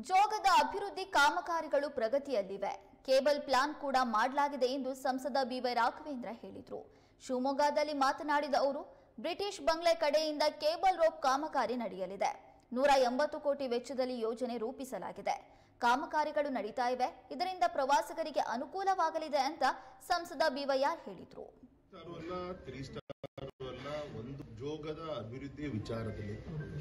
ಜೋಗದ ಅಭಿವೃದ್ಧಿ ಕಾಮಗಾರಿಗಳು ಪ್ರಗತಿಯಲ್ಲಿವೆ. Cable plan ಕೂಡ ಮಾಡಲಾಗಿದೆ ಎಂದು ಸಂಸದ ಬಿವೈ ರಾಘವೇಂದ್ರ ಹೇಳಿದರು. ಶಿವಮೊಗ್ಗದಲ್ಲಿ ಮಾತನಾಡಿದ ಅವರು, ಬ್ರಿಟಿಷ್ ಬಂಗ್ಲೆ ಕಡೆಯಿಂದ ಕೇಬಲ್ ರೋಪ್ ಕಾಮಗಾರಿ ನಡೆಯಲಿದೆ. 180 ಕೋಟಿ ವೆಚ್ಚದಲ್ಲಿ ಯೋಜನೆ ರೂಪಿಸಲಾಗಿದೆ. ಕಾಮಗಾರಿಗಳು ನಡೀತಾ ಇವೆ. ಇದರಿಂದ ಪ್ರವಾಸಿಗರಿಗೆ ಅನುಕೂಲವಾಗಲಿದೆ ಅಂತ ಸಂಸದ ಬಿವೈಆರ್ ಹೇಳಿದರು. ಒಂದು ಜೋಗದ ಅಭಿವೃದ್ಧಿ ವಿಚಾರದಲ್ಲಿ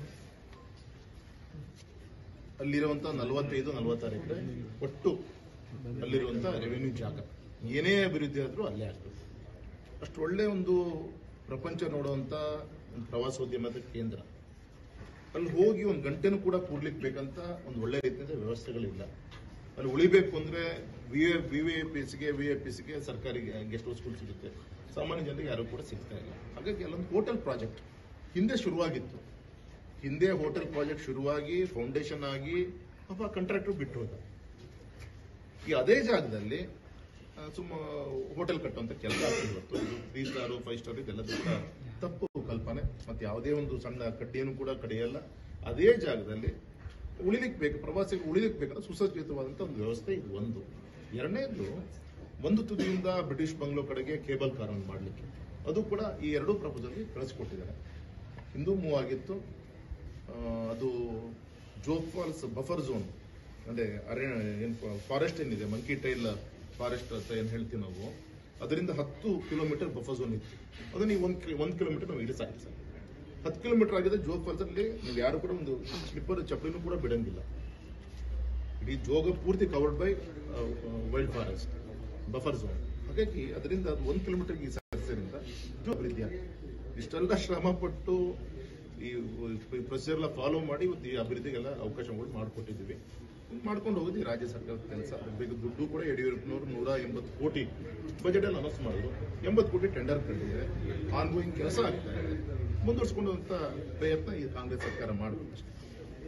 ಅಲ್ಲಿರುವಂತ 45-46 ಎಕರೆ ಒಟ್ಟು ಅಲ್ಲಿರುವಂತ ರೆವಿನ್ಯೂ ಜಾಗ ಏನೇ ಅಭಿವೃದ್ಧಿ ಆದ್ರೂ ಅಲ್ಲೇ ಆಗ್ತದೆ. ಅಷ್ಟು ಒಳ್ಳೆ ಒಂದು ಪ್ರಪಂಚ ನೋಡುವಂತ ಒಂದು ಪ್ರವಾಸೋದ್ಯಮದ ಕೇಂದ್ರ. ಅಲ್ಲಿ ಹೋಗಿ ಒಂದು ಗಂಟೆನೂ ಕೂಡ ಕೂರ್ಲಿಕ್ಕೆ ಬೇಕಂತ ಒಂದು ಒಳ್ಳೆ ರೀತಿಯ ವ್ಯವಸ್ಥೆಗಳಿಲ್ಲ. ಅಲ್ಲಿ ಉಳಿಬೇಕು ಅಂದ್ರೆ ವಿಐಪಿಸಿಗೆ ಸರ್ಕಾರಿ ಗೆಸ್ಟ್ ಹೌಸ್ಗಳು ಸಿಗುತ್ತೆ, ಸಾಮಾನ್ಯ ಜನರಿಗೆ ಯಾರು ಕೂಡ ಸಿಗ್ತಾ ಇಲ್ಲ. ಹಾಗಾಗಿ ಅಲ್ಲೊಂದು ಹೋಟೆಲ್ ಪ್ರಾಜೆಕ್ಟ್ ಹಿಂದೆ ಶುರುವಾಗಿತ್ತು. ಹಿಂದೆ ಹೋಟೆಲ್ ಪ್ರಾಜೆಕ್ಟ್ ಶುರುವಾಗಿ ಫೌಂಡೇಶನ್ ಆಗಿ ಪಾಪ ಕಾಂಟ್ರಾಕ್ಟರ್ ಬಿಟ್ಟು ಹೋದ. ಈ ಅದೇ ಜಾಗದಲ್ಲಿ ಹೋಟೆಲ್ ಕಟ್ಟುವಂತ ಕೆಲಸ ಆಗ್ತಿದೆ. 3 ಸ್ಟಾರ್ 5 ಸ್ಟಾರ್ ಇದೆಲ್ಲ ತಪ್ಪು ಕಲ್ಪನೆ. ಮತ್ತೆ ಯಾವುದೇ ಒಂದು ಸಣ್ಣ ಕಡ್ಡಿಯನ್ನು ಕೂಡ ಕಡಿಯಲ್ಲ. ಅದೇ ಜಾಗದಲ್ಲಿ ಉಳಿಲಿಕ್ಕೆ ಬೇಕು, ಪ್ರವಾಸಿಗರು ಉಳಿಲಿಕ್ಕೆ ಬೇಕಂದ್ರೆ ಸುಸಜ್ಜಿತವಾದಂತ ಒಂದು ವ್ಯವಸ್ಥೆ ಇದು ಒಂದು. ಎರಡನೇದು, ಒಂದು ತುದಿಯಿಂದ ಬ್ರಿಟಿಷ್ ಬಂಗ್ಲೋ ಕಡೆಗೆ ಕೇಬಲ್ ಕಾರ್ ಮಾಡಲಿಕ್ಕೆ ಅದು ಕೂಡ ಈ ಎರಡೂ ಪ್ರಪೋಸಲ್ ಕಳಿಸಿಕೊಟ್ಟಿದ್ದಾರೆ. ಹಿಂದೂ ಮೂವ್ ಆಗಿತ್ತು. ಅದು ಜೋಗ್ ಫಾಲ್ಸ್ ಬಫರ್ ಝೋನ್ ಅಂದ್ರೆ ಫಾರೆಸ್ಟ್ ಏನಿದೆ, ಮಂಕಿ ಟೈಲ್ ಫಾರೆಸ್ಟ್ ಅಂತ ಏನ್ ಹೇಳ್ತೀವಿ ನಾವು, ಅದರಿಂದ 10 ಕಿಲೋಮೀಟರ್ ಬಫರ್ ಝೋನ್ ಇತ್ತು. ಅದನ್ನ ನೀವು 1 ಕಿಲೋಮೀಟರ್ ನಾವು ಇಳಿಸಾಗಿ ಸರ್ 10 ಕಿಲೋಮೀಟರ್ ಆಗಿದೆ. ಜೋಗ್ ಫಾಲ್ಸ್ ಅಲ್ಲಿ ನೀವು ಯಾರು ಕೂಡ ಒಂದು ಸ್ಲಿಪ್ಪರ್ ಚಪ್ಪಲಿನೂ ಕೂಡ ಬಿಡಂಗಿಲ್ಲ. ಇಡೀ ಜೋಗ ಪೂರ್ತಿ covered by wild forest buffer zone. ಹಾಗಾಗಿ ಅದರಿಂದ 1 ಕಿಲೋಮೀಟರ್ಗೆ ಸೇರಿದ್ರಿಂದ ಅಭಿವೃದ್ಧಿ ಆಗಿದೆ. ಇಷ್ಟೆಲ್ಲ ಶ್ರಮ ಪಟ್ಟು ಈ ಪ್ರೊಸೀಜರ್ ಎಲ್ಲ ಫಾಲೋ ಮಾಡಿ ಇವತ್ತು ಈ ಅಭಿವೃದ್ಧಿಗೆಲ್ಲ ಅವಕಾಶಗಳು ಮಾಡಿಕೊಟ್ಟಿದ್ದೀವಿ. ಮಾಡ್ಕೊಂಡು ಹೋಗೋದು ಈ ರಾಜ್ಯ ಸರ್ಕಾರದ ಕೆಲಸ. ಬೇಕು ದುಡ್ಡು ಕೂಡ ಯಡಿಯೂರಪ್ಪನವರು 180 ಕೋಟಿ ಬಜೆಟ್ ಅಲ್ಲಿ ಅನೌನ್ಸ್ ಮಾಡಿದ್ರು. 80 ಕೋಟಿ ಟೆಂಡರ್ ಕಟ್ಟಿದೆ. ಆನ್ ಗೋಯಿಂಗ್ ಕೆಲಸ ಆಗ್ತಾ ಇದೆ. ಮುಂದುವರಿಸಿಕೊಳ್ಳುವಂತ ಪ್ರಯತ್ನ ಈ ಕಾಂಗ್ರೆಸ್ ಸರ್ಕಾರ ಮಾಡಬೇಕು ಅಷ್ಟೇ.